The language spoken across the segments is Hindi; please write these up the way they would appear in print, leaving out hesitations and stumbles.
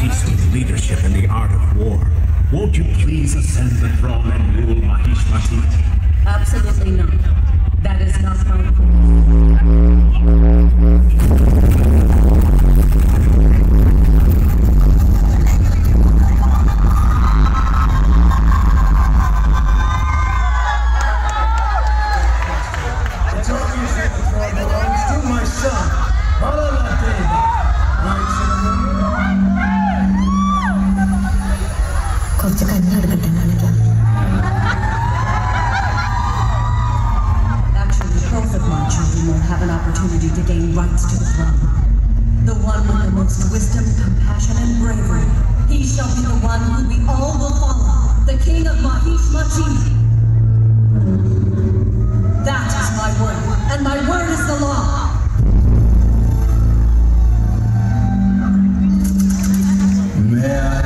tasted leadership in the art of war. Won't you please ascend the throne and rule Mahishmati? Absolutely not. That is not my place. Actually, both of my children will have an opportunity to gain rights to the throne. The one with the most wisdom, compassion, and bravery. He shall be the one who we all will follow. The king of Mahishmati. That is my word, and my word is the law. May I?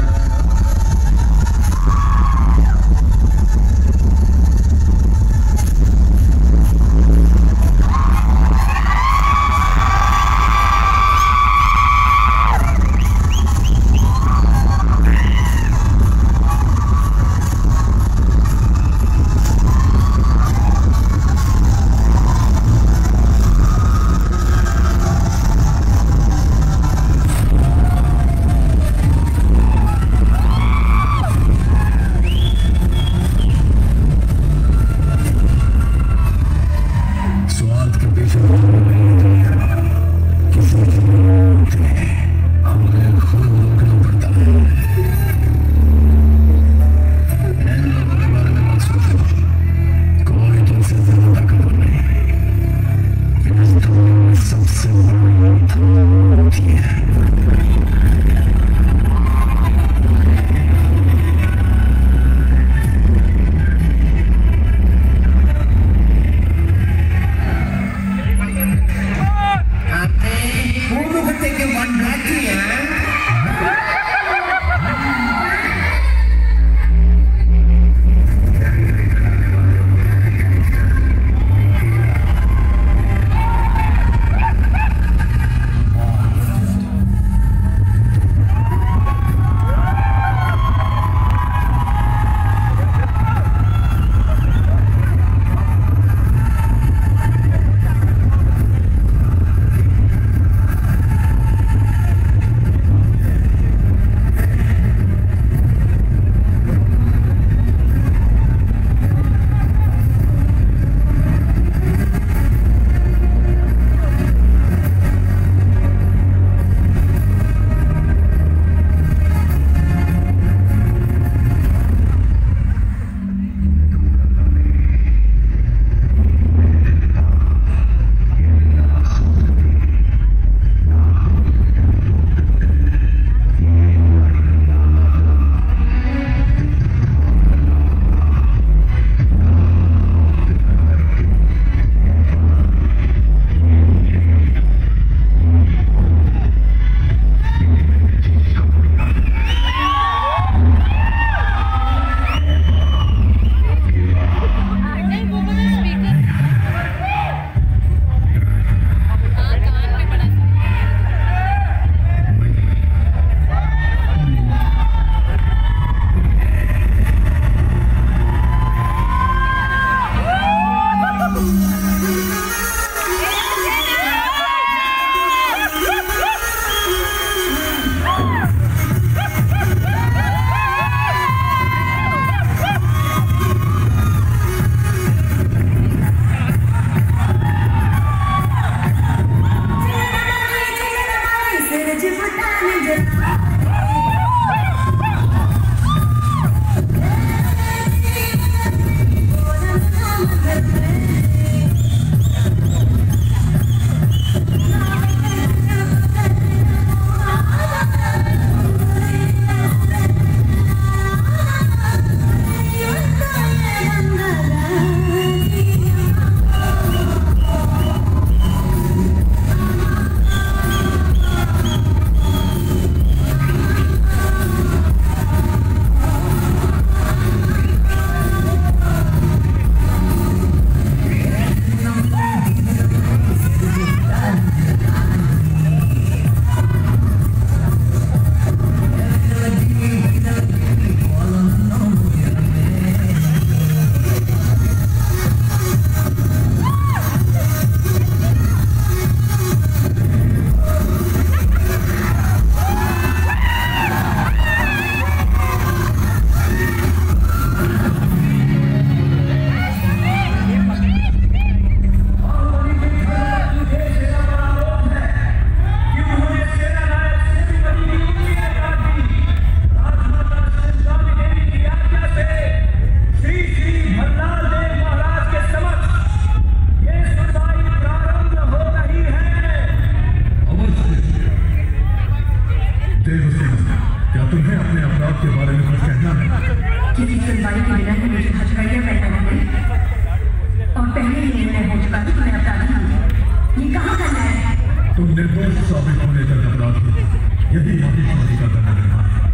क्या तुम्हें अपने अपराध के बारे में कुछ कहना है? किसी सुनवाई के बिना ही मुझे हथकड़ियां पहना दी और पहले ही निर्णय हो चुका कि मैं अपराधी हूँ। ये कहाँ करना है? तुम निर्दोष साबित होने तक अपराध हो, यही माफी का दंड है।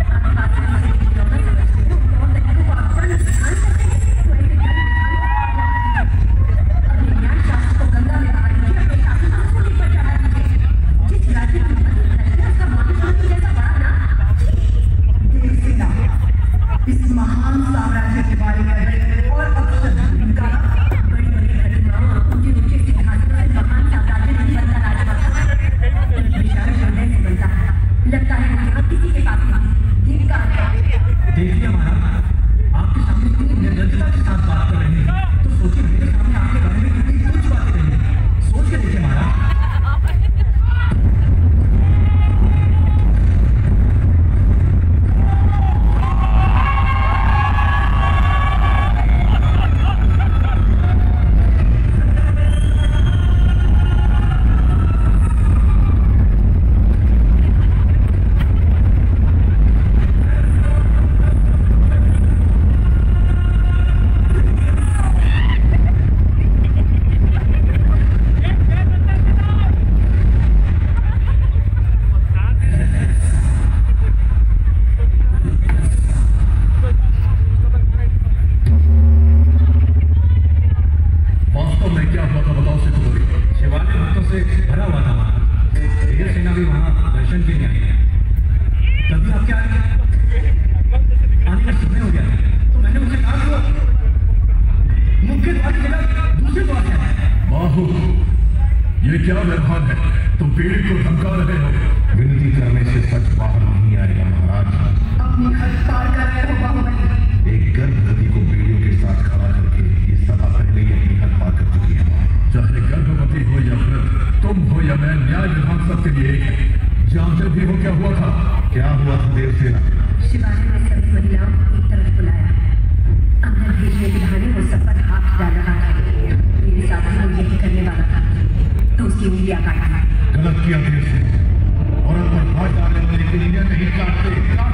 इस महान साम्राज्य के बारे में और अक्सर इनका बड़ी बड़ी घटनाओं उनके ऊंचे सिंहासनों से महान साम्राज्य नहीं बनता राजवंश विशाल हृदय से बनता है। लगता है यहाँ किसी के पास नहीं। देखिए महाराज, आपके सामने कितनी निर्दयता के साथ बात कर रहे हैं, तो सोचिए मेरे सामने आपके बारे में कितनी कुछ बातें कही हैं। सोच के देखिए महाराज। ये क्या व्यवहार है? तुम पीड़ित को धमका रहे हो। विनती करने से सच बाहर नहीं आएगा महाराज। अपनी हद पार कर रहे हो बाहुबली। एक गर्भवती को पीड़ियों के साथ खड़ा करके ये सभा पहले ही अपनी हद पार कर चुकी है। चाहे गर्भवती हो या वृद्ध, तुम हो या मैं, न्याय विभाग सबके लिए एक है। जानते भी हो क्या हुआ था? क्या हुआ था देवसेना? शिवाजी ने सभी महिलाओं को एक तरफ बुलाया। अंदर भेजने के बहाने वो सब पर हाथ डाल रहा था। मेरे साथी को यही करने वाला था तो उसकी उंगलियां काटी। गलत किया देवसेना। औरत पर हाथ डालने वाले की उंगलियां नहीं काटते हैं उसका।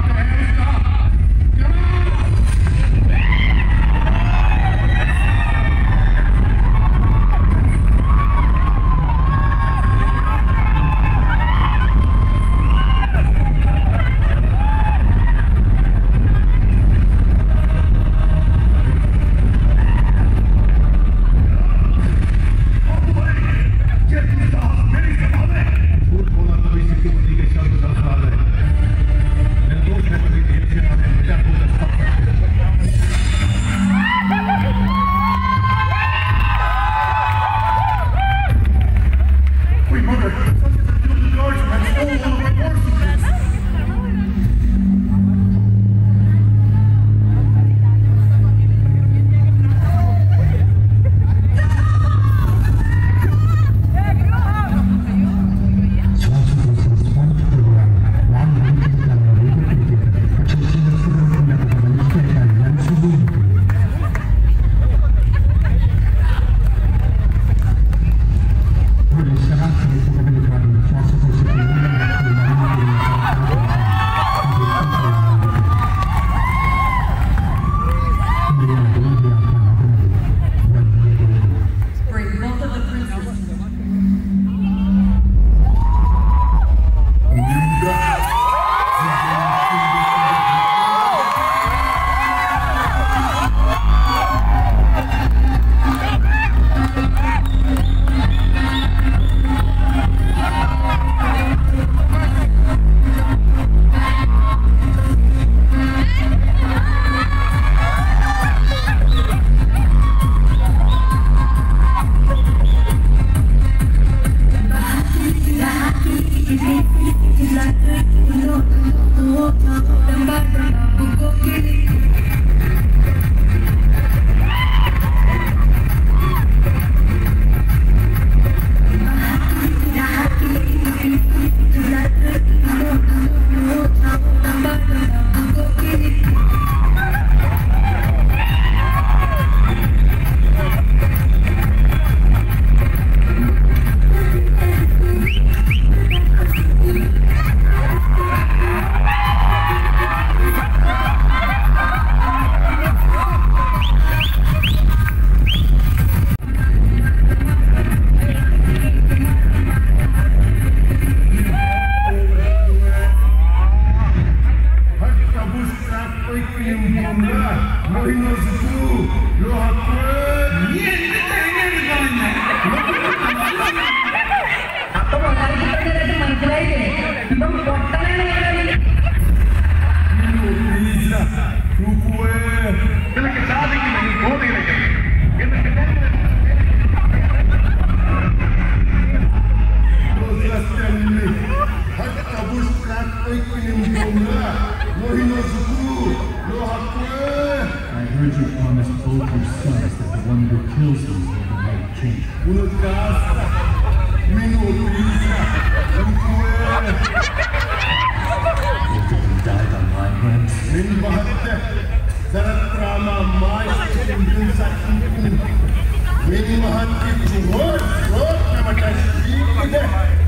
Mohinosuku, Lohakuen. Iya, kita ini namanya. Apa mau cari kita dari manjai ini? Bang kota ini ada. Minu bisa, Rukue. Kita kesana kita ngomong lagi. Kita kesana. Proses ini, hatta buskat iklim bunga. Mohinosuku, Lohakuen. I heard you promise both your sons that the one who kills them will be made king. Ulekas, Minu bisa, Rukue. Both of them died on my hands. Min bahatte, Saratrama mais cikin sakit. Min mahati tuhor, nama kasih kita.